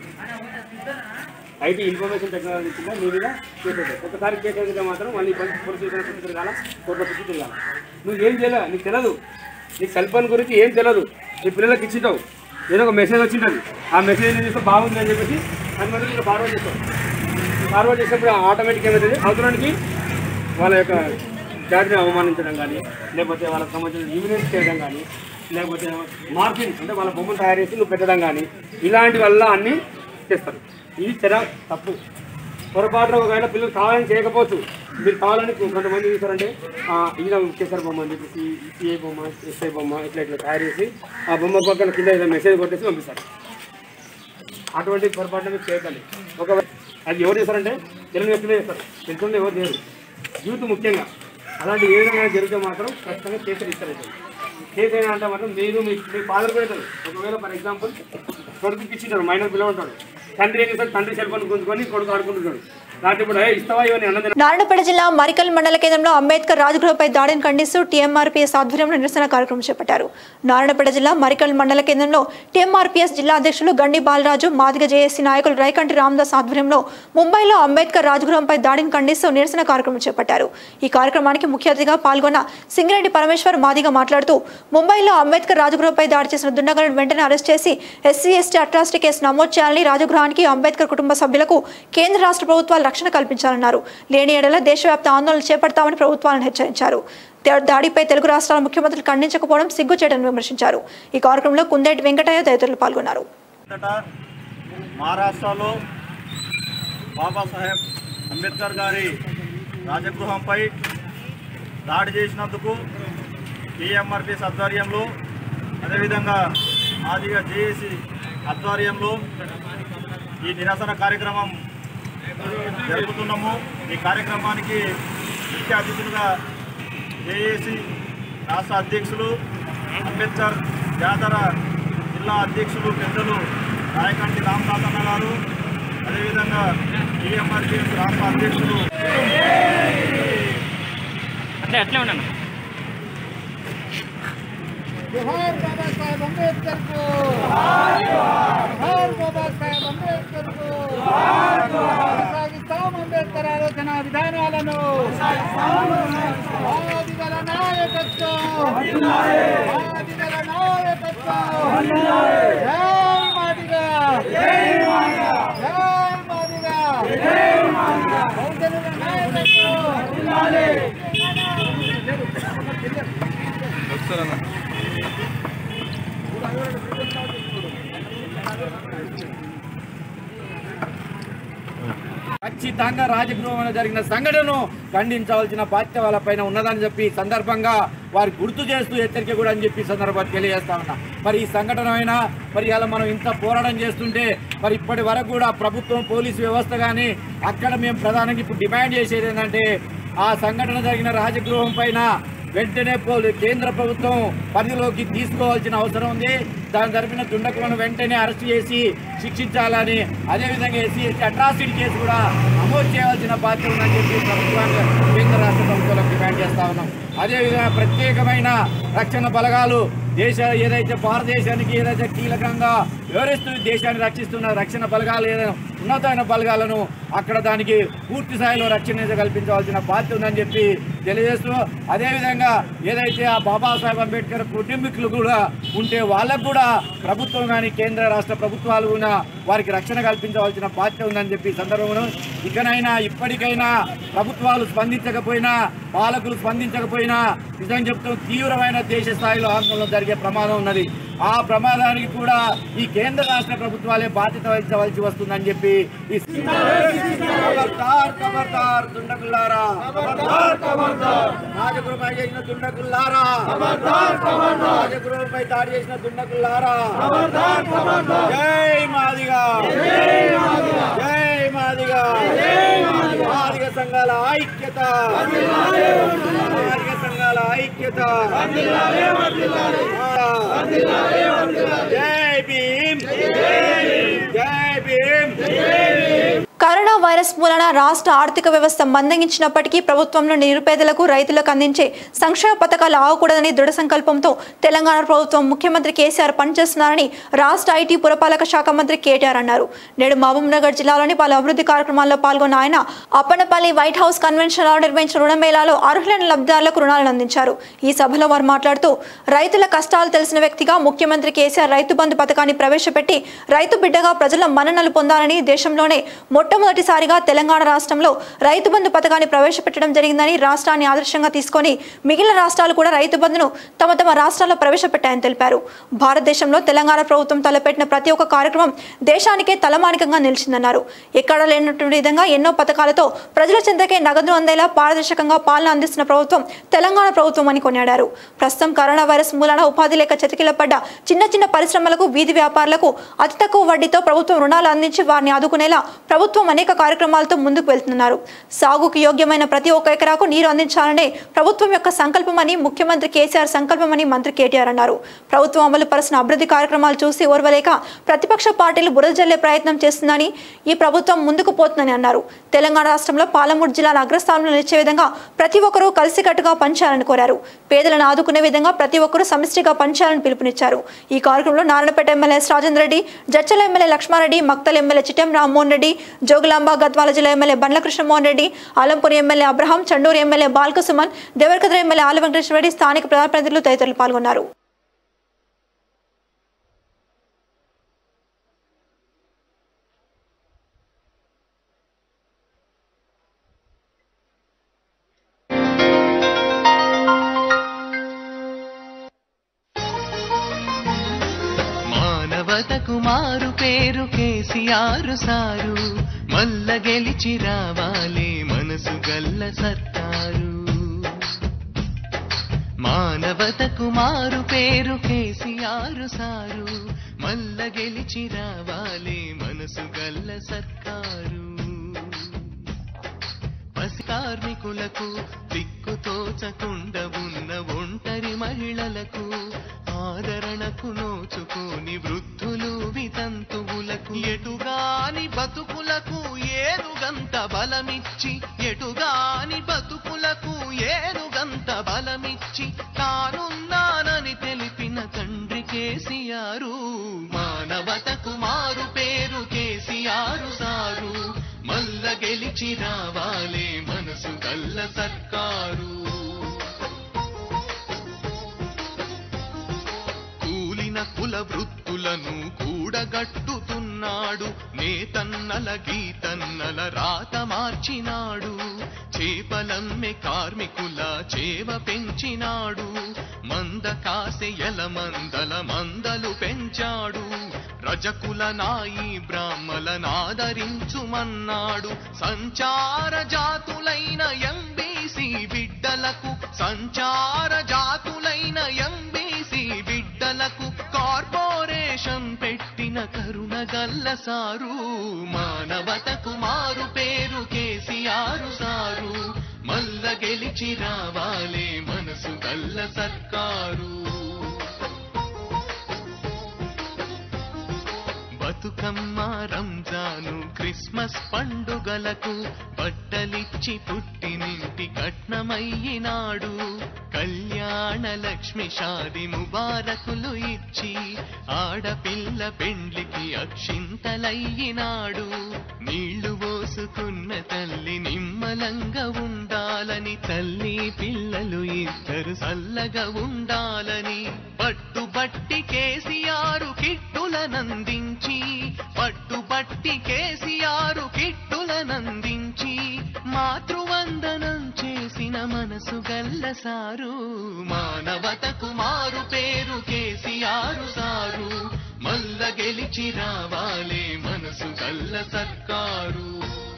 ఐటీ ఇన్ఫర్మేషన్ టెక్నాలజీ కింద మీ మీద కేసు అవుతుంది. ఒకసారి కేసు అయితే మాత్రం మళ్ళీ పోలీస్ స్టేషన్ తిరగాల, కోర్టులో చుట్టూ తిరగాల. నువ్వు ఏం చేయలే, నీకు తెలియదు, నీకు సెల్ ఫోన్ గురించి ఏం తెలియదు. నీ పిల్లలకి ఇచ్చింటావు, ఏదో ఒక మెసేజ్ వచ్చింటుంది. ఆ మెసేజ్ చేస్తే బాగుంది అని చెప్పేసి 10 మందికి ఇంకా ఫార్వర్డ్ చేస్తావు. ఫార్వర్డ్ చేసినప్పుడు ఆటోమేటిక్ ఏమవుతుంది, అవసరానికి వాళ్ళ యొక్క జాతిని అవమానించడం కానీ, లేకపోతే వాళ్ళకి సంబంధించిన ఈవిడెన్స్ చేయడం కానీ, లేకపోతే మార్కింగ్ అంటే వాళ్ళ బొమ్మను తయారు చేసి నువ్వు పెట్టడం కానీ, ఇలాంటి వల్ల అన్నీ చేస్తారు. ఇది చాలా తప్పు. పొరపాటులో ఒకవేళ పిల్లలు కావాలని చేయకపోవచ్చు. మీరు కావాలని కొంతమంది చూసారంటే ఈయన కేసీఆర్ బొమ్మ అని చెప్పేసి సిఏ బొమ్మ, ఎస్ఐ బొమ్మ ఇట్లా తయారు చేసి ఆ బొమ్మ పక్కన కింద ఏదో మెసేజ్ కొట్టేసి పంపిస్తారు. అటువంటి పొరపాటున మీరు చేయకండి. ఒకవేళ అది ఎవరు చేస్తారంటే తెలియని వ్యక్తులే చేస్తారు, తెలుసుకుంటే ఎవరు చేయరు, యూత్ ముఖ్యంగా. అలాంటి ఏ విధంగా జరిగితే మాత్రం ఖచ్చితంగా కేసులు ఇస్తారు. కేసు అయినా అంటే మాత్రం మీరు మీ ఫాదర్ కూడా అవుతారు. ఒకవేళ ఫర్ ఎగ్జాంపుల్ కొడుకుకి ఇచ్చింటారు, మైనర్ పిల్లలు ఉంటాడు, తండ్రి ఏం చేస్తారు, తండ్రి సెల్ ఫోన్ గుంజుకొని కొడుకు ఆడుకుంటున్నాడు. నారాయణపేట జిల్లా మరికల్ మండల కేంద్రంలో అంబేద్కర్ రాజగృహపై దాడిని ఖండిస్తూ టీఎంఆర్పీఎస్ ఆధ్వర్యంలో నిరసన కార్యక్రమం చేపట్టారు. నారాయణపేట జిల్లా మరికల్ మండల కేంద్రంలో టీఎంఆర్పీఎస్ జిల్లా అధ్యక్షులు గండి బాలరాజు, మాదిగ జేఏసీ నాయకులు రైకంటి రామదాస్ ఆధ్వర్యంలో ముంబైలో అంబేద్కర్ రాజగృహంపై దాడిని ఖండిస్తూ నిరసన కార్యక్రమం చేపట్టారు. ఈ కార్యక్రమానికి ముఖ్య అతిథిగా పాల్గొన్న సింగిరెడ్డి పరమేశ్వర్ మాదిగ మాట్లాడుతూ ముంబైలో అంబేద్కర్ రాజగృహంపై దాడి చేసిన దుండగులను వెంటనే అరెస్ట్ చేసి ఎస్సీ ఎస్టీ అట్రాసిటీ కేసు నమోదు చేయాలని, రాజగృహానికి అంబేద్కర్ కుటుంబ సభ్యులకు కేంద్ర రాష్ట్ర ప్రభుత్వాలు రక్షణ కల్పించాలన్నారు. లేని ఏడల దేశవ్యాప్త ఆందోళన చేపడతామని ప్రభుత్వాలను హెచ్చరించారు. దాడిపై తెలుగు రాష్ట్రాల ముఖ్యమంత్రులు ఖండించకపోవడం సిగ్గుచేటని విమర్శించారు. ఈ కార్యక్రమంలో కుందేటి వెంకటయ్య తదితరులు పాల్గొన్నారు. మహారాష్ట్రలో బాబాసాహెబ్ అంబేద్కర్ గారి రాజగృహంపై దాడి చేసినందుకు టీఎంఆర్పీఎస్ ఆధ్వర్యంలో, అదేవిధంగా మాదిగ జేఏసీ ఆధ్వర్యంలో ఈ నిరసన కార్యక్రమం జరుపుతున్నాము. ఈ కార్యక్రమానికి ముఖ్య అతిథులుగా జేఏసీ రాష్ట్ర అధ్యక్షులు, అంబేద్కర్ జాతర జిల్లా అధ్యక్షులు పెద్దలు రాయకంటి రామదాస్ అన్న గారు, అదేవిధంగా టీఎంఆర్పీఎస్ రాష్ట్ర అధ్యక్షులు అట్లే ఉన్నాను. जोहार बाबा साहेब अंबेडकर को, जोहार बाबा साहेब अंबेडकर को, కొనసాగిస్తాం అంబేద్కర్ ఆలోచన విధానాలను, మాదిగల నాయకత్వం, మాదిగల నాయకత్వం, జై మాదిగ, జై మాదిగ, బహుజనుల నాయకత్వం. ఖచ్చితంగా రాజగృహంలో జరిగిన సంఘటనను ఖండించవలసిన బాధ్యత వాళ్ళపైన ఉన్నదని చెప్పి సందర్భంగా వారు గుర్తు చేస్తూ హెచ్చరిక కూడా అని చెప్పి సందర్భంగా తెలియజేస్తా ఉన్నా. మరి ఈ సంఘటన అయినా మరి అలా మనం ఇంత పోరాటం చేస్తుంటే మరి ఇప్పటి వరకు కూడా ప్రభుత్వం, పోలీసు వ్యవస్థ కానీ అక్కడ మేము ప్రధానంగా ఇప్పుడు డిమాండ్ చేసేది ఏంటంటే ఆ సంఘటన జరిగిన రాజగృహం పైన వెంటనే కేంద్ర ప్రభుత్వం పరిధిలోకి తీసుకోవాల్సిన అవసరం ఉంది. దాని తరపున దుండగులను వెంటనే అరెస్ట్ చేసి శిక్షించాలని, అదేవిధంగా ఎస్సీ ఎస్టీ అట్రాసిటీ కేసు కూడా నమోదు చేయాల్సిన బాధ్యత ఉందని చెప్పి ప్రభుత్వాన్ని కేంద్ర రాష్ట్ర ప్రభుత్వాలకు డిమాండ్ చేస్తా ఉన్నాం. అదేవిధంగా ప్రత్యేకమైన రక్షణ బలగాలు ఏదైతే భారతదేశానికి ఏదైతే కీలకంగా వివరిస్తూ దేశాన్ని రక్షిస్తున్న రక్షణ బలగాలు ఏదైనా ఉన్నతమైన బలగాలను అక్కడ దానికి పూర్తి స్థాయిలో రక్షణ కల్పించవలసిన బాధ్యత ఉందని చెప్పి తెలియజేస్తూ, అదేవిధంగా ఏదైతే ఆ బాబాసాహెబ్ అంబేద్కర్ కుటుంబీకులు కూడా ఉంటే వాళ్ళకు కూడా ప్రభుత్వం కానీ కేంద్ర రాష్ట్ర ప్రభుత్వాలు కూడా వారికి రక్షణ కల్పించవలసిన బాధ్యత ఉందని చెప్పి సందర్భంలో ఇకనైనా ఇప్పటికైనా ప్రభుత్వాలు స్పందించకపోయినా, పాలకులు స్పందించకపోయినా నిజం చెప్తూ తీవ్రమైన దేశ స్థాయిలో ఆందోళన జరిగే ప్రమాదం ఉన్నది. ఆ ప్రమాదానికి కూడా ఈ కేంద్ర రాష్ట్ర ప్రభుత్వాలే బాధ్యత వహించవలసి వస్తుందని చెప్పి ఖబర్దార్ దుండగుల్లారా, రాజగృహపై చేసిన దుండగుల్లారా, రాజగృహపై దాడి చేసిన దుండగుల్లారా, జై మాదిగా, జై మాదిగా, మాదిగ సంఘాల ఐక్యత, మాదిగ సంఘాల ఐక్యత, జై భీమ్, జై భీమ్. కరోనా వైరస్ మూలన రాష్ట్ర ఆర్థిక వ్యవస్థ మందగించినప్పటికీ ప్రభుత్వంలో నిరుపేదలకు, రైతులకు అందించే సంక్షేమ పథకాలు ఆగకూడదని దృఢ సంకల్పంతో తెలంగాణ ప్రభుత్వం ముఖ్యమంత్రి కేసీఆర్ పనిచేస్తున్నారని రాష్ట్ర ఐటీ పురపాలక శాఖ మంత్రి కేటీఆర్ అన్నారు. నేడు మహబూబ్నగర్ జిల్లాలోని పలు అభివృద్ధి కార్యక్రమాల్లో పాల్గొన్న ఆయన Appanapalli white house convention hall నిర్వహించిన రుణమేళాలో అర్హులైన లబ్ధిదారులకు రుణాలను అందించారు. ఈ సభలో వారు మాట్లాడుతూ రైతుల కష్టాలు తెలిసిన వ్యక్తిగా ముఖ్యమంత్రి కేసీఆర్ రైతు బంధు పథకాన్ని ప్రవేశపెట్టి రైతు బిడ్డగా ప్రజల మన్ననలు పొందాలని, దేశంలోనే మొట్టమొదటిసారిగా తెలంగాణ రాష్ట్రంలో రైతు బంధు పథకాన్ని ప్రవేశపెట్టడం జరిగిందని, రాష్ట్రాన్ని ఆదర్శంగా తీసుకొని మిగిలిన రాష్ట్రాలు కూడా రైతు బంధును తమ తమ రాష్ట్రాల్లో ప్రవేశపెట్టాయని తెలిపారు. భారతదేశంలో తెలంగాణ ప్రభుత్వం తలపెట్టిన ప్రతి ఒక్క కార్యక్రమం దేశానికే తలమానికంగా నిలిచిందన్నారు. ఎక్కడ లేనటువంటి విధంగా ఎన్నో పథకాలతో ప్రజల చెంతకే నగదు అందేలా పారదర్శకంగా పాలన అందిస్తున్న ప్రభుత్వం తెలంగాణ ప్రభుత్వం అని కొనియాడారు. ప్రస్తుతం కరోనా వైరస్ మూలన ఉపాధి లేక చతికిలపడ్డ చిన్న చిన్న పరిశ్రమలకు, వీధి వ్యాపారులకు అతి తక్కువ వడ్డీతో ప్రభుత్వం రుణాలు అందించి వారిని ఆదుకునేలా ప్రభుత్వం అనేక కార్యక్రమాలతో ముందుకు వెళ్తున్నారు. సాగుకు యోగ్యమైన ప్రతి ఒక్క ఎకరాకు నీరు అందించాలనే ప్రభుత్వం యొక్క సంకల్పమని, ముఖ్యమంత్రి కేసీఆర్ సంకల్పమని మంత్రి కేటీఆర్ అన్నారు. ప్రభుత్వం అమలు పరుస్తున్న అభివృద్ధి కార్యక్రమాలు చూసి ఓర్వలేక ప్రతిపక్ష పార్టీలు బురద జల్లే ప్రయత్నం చేస్తుందని, ఈ ప్రభుత్వం ముందుకు పోతుందని అన్నారు. తెలంగాణ రాష్ట్రంలో పాలమూరు జిల్లాను అగ్రస్థానంలో నిలిచే విధంగా ప్రతి ఒక్కరూ కలిసికట్టుగా పనిచేయాలని కోరారు. పేదలను ఆదుకునే విధంగా ప్రతి ఒక్కరూ సమిష్టిగా పనిచేయాలని పిలుపునిచ్చారు. ఈ కార్యక్రమంలో Narayanpet MLA Rajender Reddy, Jadcherla MLA Laxmareddy, Makthal MLA Chittem Rammohan Reddy, Jogulamba Gadwal జిల్లా MLA Bandla Krishnamohan Reddy, Alampur MLA Abraham, Chandur MLA Balkasuman, Devarakadra MLA Ala Venkateshwara Reddy, స్థానిక ప్రజాప్రతినిధులు తదితరులు పాల్గొన్నారు. మానవతకు మారు పేరు కేసీఆర్ సారు, మల్ల గెలిచి రావాలే మనసు గల్ల సర్కారు. మానవతకు మారు పేరు కేసీఆర్ సారు, మల్ల గెలిచి రావాలే మనసు గల్ల సర్కారు. పసి కార్మికులకు, దిక్కుతోచకుండా ఉన్న ఒంటరి మహిళలకు, ఆదరణకు నోచుకోని వృద్ధులు, వితంతువులకు, ఎటుగాని బతుకులకు ఏనుగంత బలమిచ్చి, ఎటుగాని బతుకులకు ఏనుగంత బలమిచ్చి తానున్నానని తెలిపిన తండ్రి కేసీఆర్. మానవతకు మారు పేరు కేసీఆర్ సారు, మల్ల గెలిచి రావాలే మనసు గల్ల సర్కారు. కూలిన కుల వృత్తులను కూడగట్టుతున్నాడు, నేతన్నల గీతన్నల రాత మార్చినాడు. చేపలమ్మె కార్మికుల చేవ పెంచినాడు, మంద కాసె ఎలమందల మందలు పెంచాడు. రజకుల నాయి బ్రాహ్మలనాదరించుమన్నాడు, సంచార జాతులైన ఎంబీసీ బిడ్డలకు, సంచార జాతులైన ఎంబీసీ బిడ్డలకు కార్పొరేషన్ పెట్టిన కరుణ గల్ల సారు. మానవతకు మారు పేరు కేసీఆర్ సారు, మల్ల గెలిచి రావాలే మనసు గల్ల సర్కారు. బతుకమ్మ రంజాను క్రిస్మస్ పండుగలకు బట్టలిచ్చి పుట్టినింటి కట్నమయ్యినాడు. కళ్యాణ లక్ష్మి షాది ముబారకులు ఇచ్చి ఆడపిల్ల పెండ్లికి అక్షింతలయ్యినాడు. నీళ్లు పోసుకున్న తల్లి నిమ్మలంగా ఉండాలని, తల్లి పిల్లలు ఇద్దరు చల్లగా ఉండాలని పట్టుబట్టి కేసీఆర్ కిట్టులనందించి, పట్టుబట్టి కేసీఆర్ కిట్టులనందించి మాతృవందనం చేసిన మనసు గల్ల సారు. మానవతకు మారు పేరు కేసీఆర్ సారు. మల్ల గెలిచి రావాలే మనసు గల్ల సర్కారు.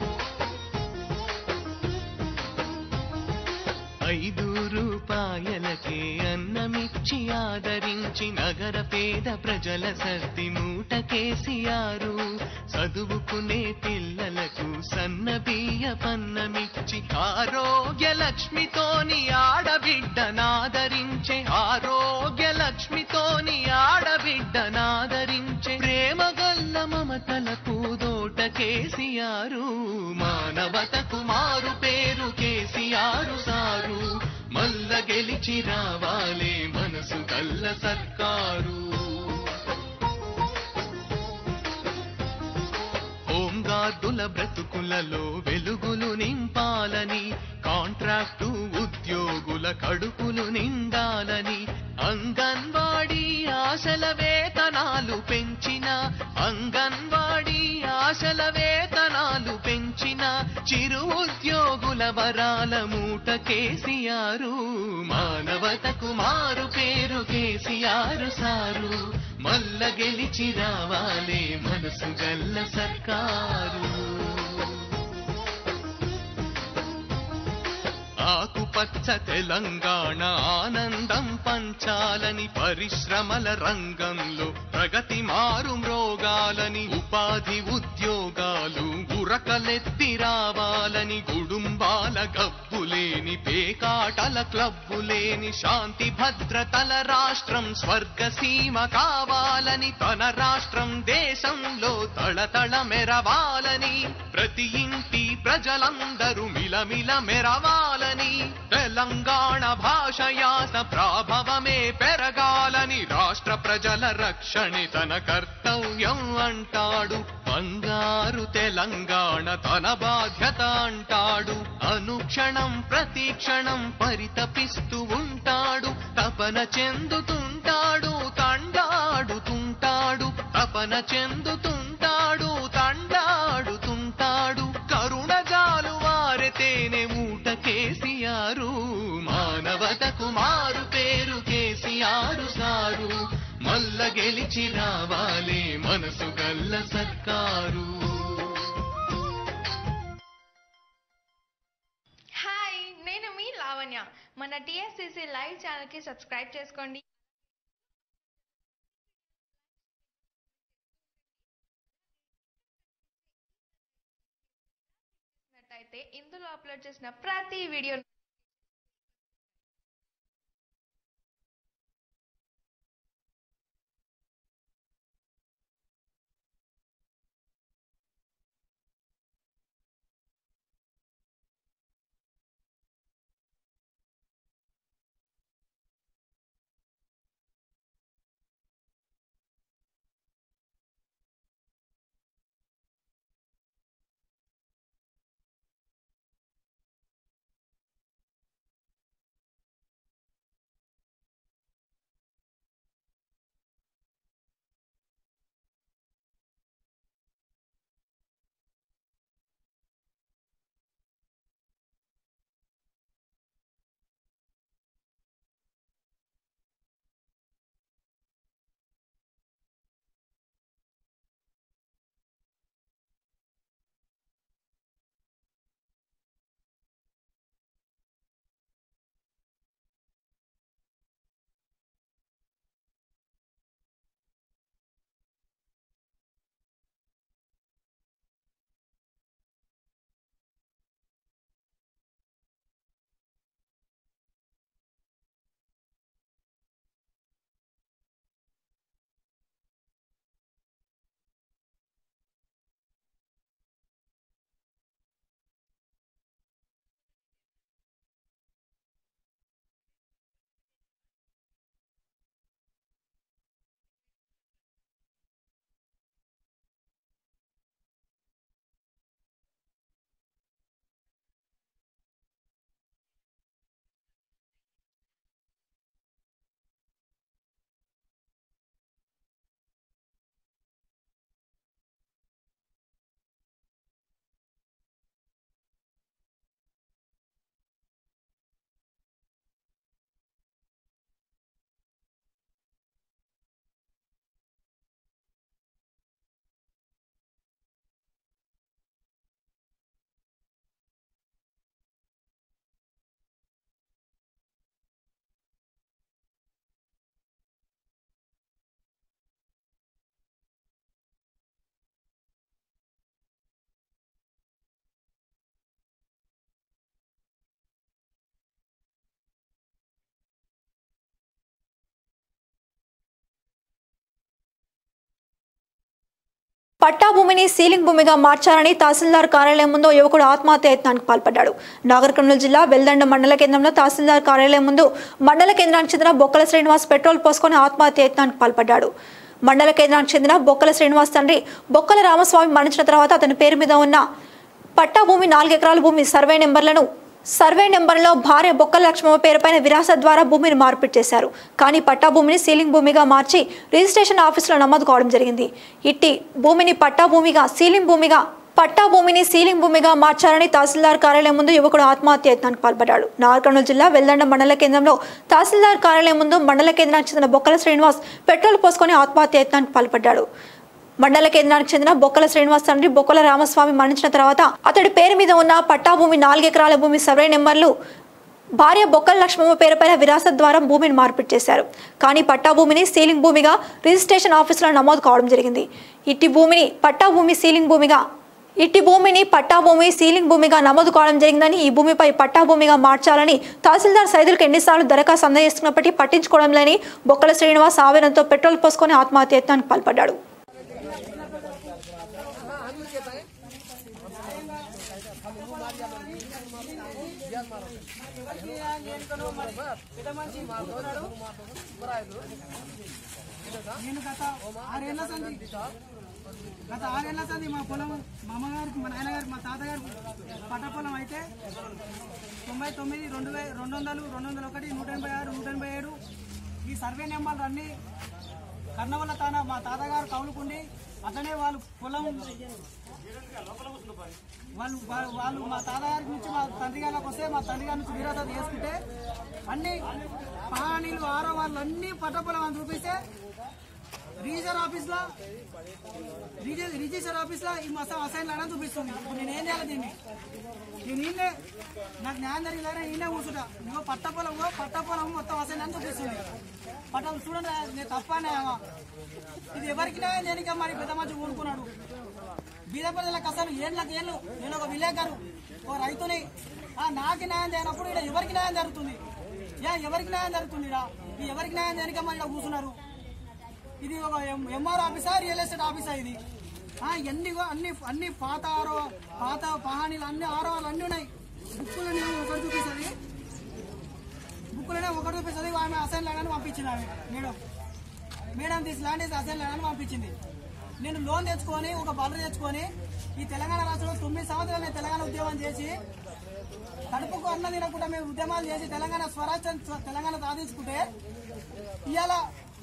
5 రూపాయలకే అన్నమిచ్చి ఆదరించి నగర పేద ప్రజల సర్ది మూట కేసీఆరు. చదువుకునే పిల్లలకు సన్న బియ్య పన్నమిచ్చి ఆరోగ్య లక్ష్మితోని ఆడబిడ్డనాదరించే, ఆరోగ్య లక్ష్మితోని ఆడబిడ్డనాదరించే ప్రేమ గల్ల మమతల పూదోట కేసీఆరు. మానవతకు మారు పేరు కేసీఆర్ సారు. మల్ల గెలిచి రావాలే మనసు గల్ల సర్కారు. హోంగార్డుల బ్రతుకులలో వెలుగులు నింపాలని, కాంట్రాక్టు ఉద్యోగుల కడుపులు నిండాలని, అంగన్వాడీ ఆశల వేతనాలు పెంచిన, అంగన్వాడీ ఆశల వేతనాలు పెంచిన చిరు ఉద్యోగుల వరాల మూట కేసీఆరు. మానవతకు మారు పేరు కేసీఆర్ సారు. మల్ల గెలిచి రావాలే మనసు గల్ల సర్కారు. ఆకుపచ్చ తెలంగాణ ఆనందం పంచాలని, పరిశ్రమల రంగంలో ప్రగతి మారు మ్రోగాలని, ఉపాధి ఉద్యోగాలు ఉరకలెత్తి రావాలని, కుటుంబాల గబ్బులేని పేకాటల క్లబ్బులేని శాంతి భద్రతల రాష్ట్రం స్వర్గసీమ కావాలని, తన రాష్ట్రం దేశంలో తళతళ మెరవాలని, ప్రతి ఇంటి ప్రజలందరూ మిలమిల మెరవాలని, తెలంగాణ భాష యాస ప్రాభవమే పెరగాలని, రాష్ట్ర ప్రజల రక్షణే తన కర్తవ్యం అంటాడు. బంగారు తెలంగాణ తన బాధ్యత అంటాడు. అనుక్షణం ప్రతి క్షణం పరితపిస్తూ ఉంటాడు. తపన చెందుతుంటాడు, తండాడుతుంటాడు. తపన చెందుతుంటాడు, తండాడుతుంటాడు. కరుణ జాలు వారితేనే మూట కేసీఆరు. మానవతకు మారు పేరు కేసీఆర్ సారు. మల్ల గెలిచి రావాలే మనసు గల్ల సర్కారు. హాయ్, నేను మీ లావణ్య. మన టీఎస్సీసీ లైవ్ ఛానల్ కి సబ్స్క్రైబ్ చేసుకోండి. అయితే ఇందులో అప్లోడ్ చేసిన ప్రతి వీడియో పట్టా భూమిని సీలింగ్ భూమిగా మార్చాలని తహసీల్దార్ కార్యాలయం ముందు యువకుడు ఆత్మహత్య యత్నానికి పాల్పడ్డాడు. నాగర్ కర్నూలు జిల్లా వెల్దండ మండల కేంద్రంలో తహసీల్దార్ కార్యాలయం ముందు మండల కేంద్రానికి చెందిన బొక్కల శ్రీనివాస్ పెట్రోల్ పోసుకొని ఆత్మహత్య యత్నానికి పాల్పడ్డాడు. మండల కేంద్రానికి చెందిన బొక్కల శ్రీనివాస్ తండ్రి బొక్కల రామస్వామి మరణించిన తర్వాత అతని పేరు మీద ఉన్న పట్టా భూమి 4 ఎకరాల భూమి సర్వే నెంబర్లో భార్య బొక్కల లక్ష్మమ్మ పేరుపైన విరాసత్ ద్వారా భూమిని మార్పిడి చేశారు. కానీ పట్టా భూమిని సీలింగ్ భూమిగా మార్చి రిజిస్ట్రేషన్ ఆఫీసులో నమోదు కావడం జరిగింది. ఇట్టి భూమిని పట్టా భూమిని సీలింగ్ భూమిగా మార్చాలని తహసీల్దార్ కార్యాలయం ముందు యువకుడు ఆత్మహత్య యత్నానికి పాల్పడ్డాడు. నాగర్ కర్నూలు జిల్లా వెల్దండ మండల కేంద్రంలో తహసీల్దార్ కార్యాలయం ముందు మండల కేంద్రానికి చెందిన బొక్కల శ్రీనివాస్ పెట్రోల్ పోసుకొని ఆత్మహత్య యత్నానికి పాల్పడ్డాడు. మండల కేంద్రానికి చెందిన బొక్కల శ్రీనివాస్ తండ్రి బొక్కల రామస్వామి మరణించిన తర్వాత అతడి పేరు మీద ఉన్న పట్టా భూమి 4 ఎకరాల భూమి సర్వే నెంబర్లు భార్య బొక్కల లక్ష్మమ్మ పేరుపైన విరాసత్ ద్వారా భూమిని మార్పిడి చేశారు. కానీ పట్టా భూమిని సీలింగ్ భూమిగా రిజిస్ట్రేషన్ ఆఫీసులో నమోదు కావడం జరిగింది. ఇట్టి భూమిని పట్టా భూమి సీలింగ్ భూమిగా నమోదు కావడం జరిగిందని, ఈ భూమిపై పట్టా భూమిగా మార్చాలని తహసీల్దార్ సైదులకు ఎన్నిసార్లు దరఖాస్తు అందజేస్తున్నప్పటికీ పట్టించుకోవడం లేని బొక్కల శ్రీనివాస్ ఆవేదనతో పెట్రోల్ పోసుకొని ఆత్మహత్య యత్నానికి పాల్పడ్డాడు. నేను గత 6 ఏళ్ల సంది మా పొలం మా అమ్మగారికి మా నాన్నగారికి మా తాతగారికి పట్ట పొలం అయితే 99, 200, 201, 186, 187 ఈ సర్వే నెంబర్లు అన్నీ కర్ణవల్ల తాన మా తాతగారు కౌలుకుండి అట్లనే వాళ్ళు పొలం వాళ్ళు మా తాతగారికి నుంచి మా తండ్రి గారికి వస్తే మా తండ్రి గారి నుంచి విరాసత్ చేసుకుంటే అన్ని పహానీలు ఆరో వాళ్ళు అన్ని పట్ట పొలం అని చూపిస్తే రిజిస్టర్ ఆఫీస్లో ఈ మొత్తం అసైన్ అని చూపిస్తుంది. ఇప్పుడు నేను ఏం చేయాలి దీన్ని? నేను నాకు న్యాయం జరిగిందని నేనే కూర్చుంటా. ఇగో పట్ట పొలం మొత్తం అసైన్ అని చూపిస్తుంది. పట్టం చూడండి, నేను తప్పనే ఇది ఎవరికి న్యాయం చేయనిక మరి పెద్ద మంచి ఊరుకున్నాడు. బీద ప్రజలకు అసలు ఏళ్ళు నేను ఒక విలేకరు, ఒక రైతుని, నాకు న్యాయం చేయనప్పుడు ఇక్కడ ఎవరికి న్యాయం జరుగుతుంది? ఎవరికి న్యాయం జరుగుతుంది? ఈ ఎవరికి న్యాయం చేయనిక మరి ఇక్కడ కూర్చున్నారు. ఇది ఒక ఎంఆర్ ఆఫీసా, రియల్ ఎస్టేట్ ఆఫీసా? ఇది అన్ని పాత పహానీలు అన్ని ఆరోలు అన్నీ ఉన్నాయి. బుక్కులనే ఒకటి చూపిస్తుంది. ఆమె అసైన్ ల్యాండ్ పంపించింది. ఆమె మేడం తీసి ల్యాండ్ వేసి అసైన్ ల్యాండ్ పంపించింది. నేను లోన్ తెచ్చుకొని ఒక బలర్ తెచ్చుకొని ఈ తెలంగాణ రాష్ట్రంలో 9 సంవత్సరాలు నేను తెలంగాణ ఉద్యమం చేసి కడుపుకు అన్నం తినకుండా మేము ఉద్యమాలు చేసి తెలంగాణ సాధించుకుంటే ఇవాళ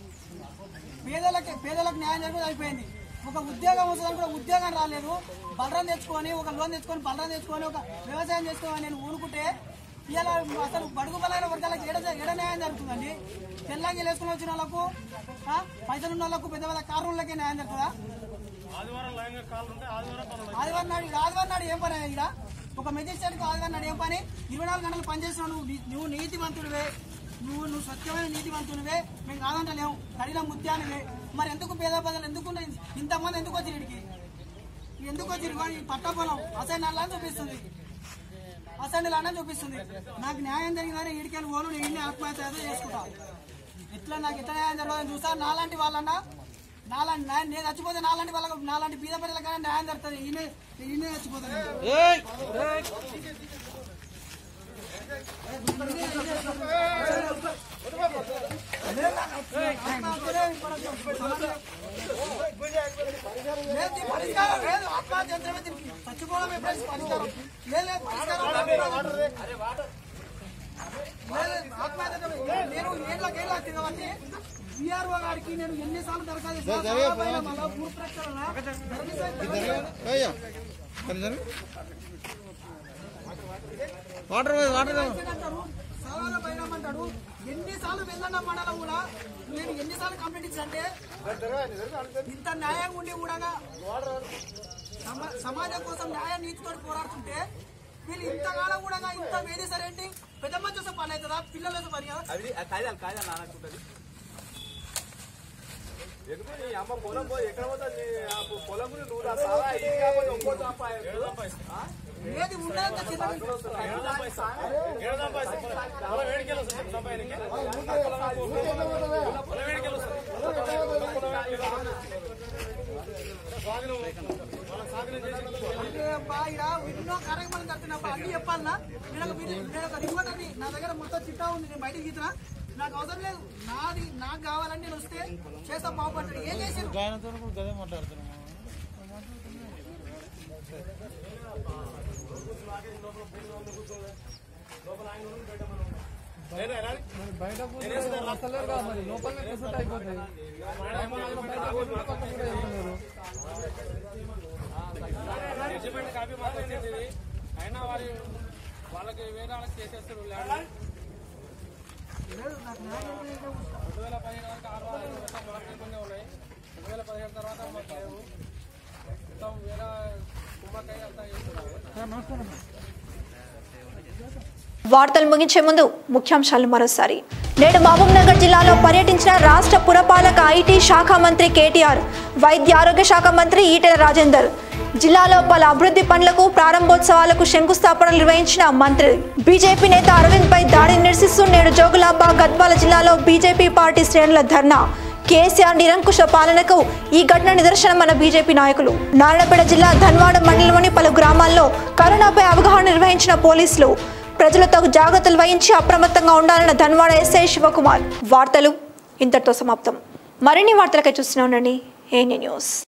పేదలకు న్యాయం జరుగుతుంది అయిపోయింది. ఒక ఉద్యోగం వస్తుందని కూడా ఉద్యోగం రాలేదు. బలరం తెచ్చుకొని ఒక లోన్ తెచ్చుకొని ఒక వ్యవసాయం చేసుకోవాలని నేను ఊరుకుంటే ఇవాళ అసలు బడుగు బలైన వర్గాలకు ఎడ న్యాయం జరుగుతుందండి? తెల్లంగి వేసుకుని వచ్చిన వాళ్ళకు, పైసలున్న వాళ్ళకు, పెద్ద పెద్ద కారులకే న్యాయం జరుగుతుందా? ఆదివారం నాడు ఏం పని? ఇక్కడ ఒక మెజిస్ట్రేట్కి ఆదివారం నాడు ఏం పని? 24 గంటలు పనిచేస్తున్నావు. నువ్వు నీతివంతుడివే, నువ్వు స్వచ్ఛమైన నీతివంతునివే, మేము కాదంటలేము, కడిల ముత్యానివే. మరి ఎందుకు పేద ప్రజలు ఇంతమంది ఎందుకు వచ్చి ఇడికి ఈ పట్ట పొలం అసైన్ చూపిస్తుంది. నాకు న్యాయం జరిగిందని ఈడికెళ్ళి పోను, నేను ఆత్మహత్య చేసుకుంటా. నాకు ఎట్లా న్యాయం జరగదని చూస్తా. నాలాంటి వాళ్ళన్నా నేను చచ్చిపోతే నాలాంటి బీద ప్రజలకైనా న్యాయం జరుగుతుంది. ఈయనే చచ్చిపోతాను. పరిష్కారం లేదు. ఆత్మహత్య చచ్చిపోవడం పరిష్కారం లేదు. ఆత్మహత్య నేను ఏళ్ళ తిరగబట్టి విఆర్ఓ గారికి నేను ఎన్నిసార్లు దరఖాస్తు సవాళ్ళంటాడు. ఎన్నిసార్లు వెళ్ళడం మండలం కూడా నేను ఎన్నిసార్లు కంప్లైంట్ ఇచ్చానంటే ఇంత న్యాయం ఉండి కూడా సమాజం కోసం న్యాయ నీతితో పోరాడుతుంటే వీళ్ళు ఇంతకాలం కూడా ఇంత వేధిస్తారేంటి? పెద్ద మంది వస్తే పని అవుతుందా? పిల్లలు వస్తే పని అమ్మ పొలం పోయి ఎక్కడ పోతుంది? పొలం నువ్వు ఏది ఉన్నదంత ఎన్నో కార్యక్రమాలు జరుగుతున్నప్పుడు అన్ని చెప్పాలన్నా నేను ఒక రిపోర్టర్ని నా దగ్గర మొత్తం చిట్టా ఉంది నేను బయటకు తీస్తున్నా నాకు అవసరం లేదు నాది నాకు కావాలని నేను వస్తే చేస్తా బాగుపడ్డాడు ఏం చేశారు బయట వస్తలేరు కదా మరి లోపలనే కూర్చుంటే అయిపోతాయి కాపీ మాట్లాడేది అయినా వాళ్ళకి వేరే వాళ్ళకి చేసేస్తారు 2015 వరకు 6 మార్కులు ఉన్నాయి 2017 తర్వాత మొత్తం వేరే కుమ్మకాయ అంతా చేస్తున్నారు. వార్తలు ముగించే ముందు ముఖ్యాంశాలు మరోసారి. నేడు మహబూబ్ నగర్ జిల్లాలో పర్యటించిన రాష్ట్ర పురపాలక ఐటీ శాఖ మంత్రి కేటీఆర్, వైద్య ఆరోగ్య శాఖ మంత్రి ఈటెల రాజేందర్. జిల్లాలో పలు అభివృద్ధి పనులకు ప్రారంభోత్సవాలకు శంకుస్థాపనలు నిర్వహించిన మంత్రి. బీజేపీ నేత అరవింద్ పై దాడిని నిరసిస్తూ నేడు జోగులాంబ, గద్వాల జిల్లాలో బీజేపీ పార్టీ శ్రేణుల ధర్నా. కేసీఆర్ నిరంకుశ పాలనకు ఈ ఘటన నిదర్శనమన్న బీజేపీ నాయకులు. నారాయణపేట జిల్లా ధన్వాడ మండలంలోని పలు గ్రామాల్లో కరోనాపై అవగాహన నిర్వహించిన పోలీసులు. ప్రజలతో జాగ్రత్తలు వహించి అప్రమత్తంగా ఉండాలన్న ధన్వాడ ఎస్ఐ శివకుమార్. వార్తలు ఇంతటితో సమాప్తం. మరిన్ని వార్తలకై చూస్తూనే ఉండండి ఏఎన్ఏ న్యూస్.